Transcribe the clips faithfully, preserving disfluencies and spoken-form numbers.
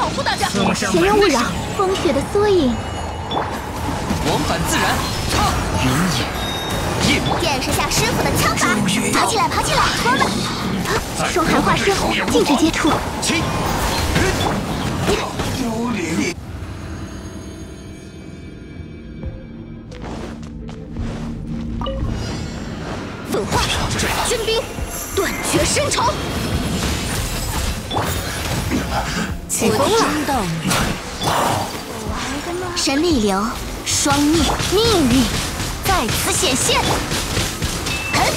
护大家。 闲人勿扰，风雪的缩影。 往返自然，唱云野夜。 见识下师傅的枪法，跑起来，跑起来，我们。双寒化身，禁止接触。 起。 粉化军兵，断绝深仇。起风了！ 神力流，双逆，命运在此显现。狠！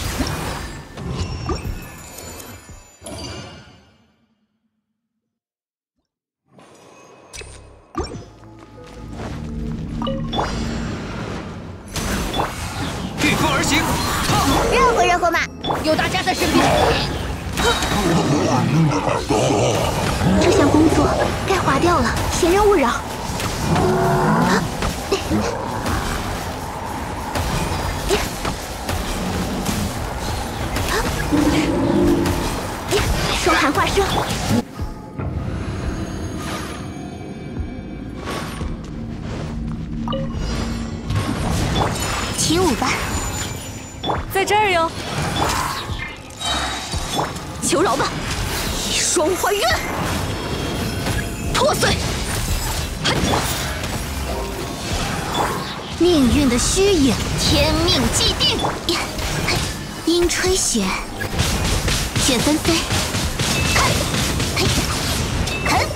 御风而行， 热乎热乎嘛！ 有大家在身边。 这项工作该划掉了，闲人勿扰。双寒化身，请舞吧， 在这儿哟。求饶吧！双花刃，破碎。 命运的虚影，天命既定。阴吹雪，雪纷飞。看，嘿，啃。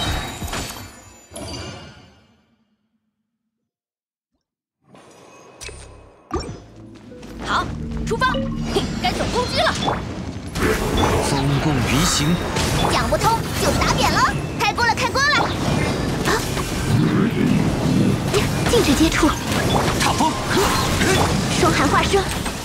好，出发！嘿，该走攻击了。 风共鱼行， 讲不通就打扁了，开锅了，开锅了！啊！禁止接触。 踏风， 双寒化身。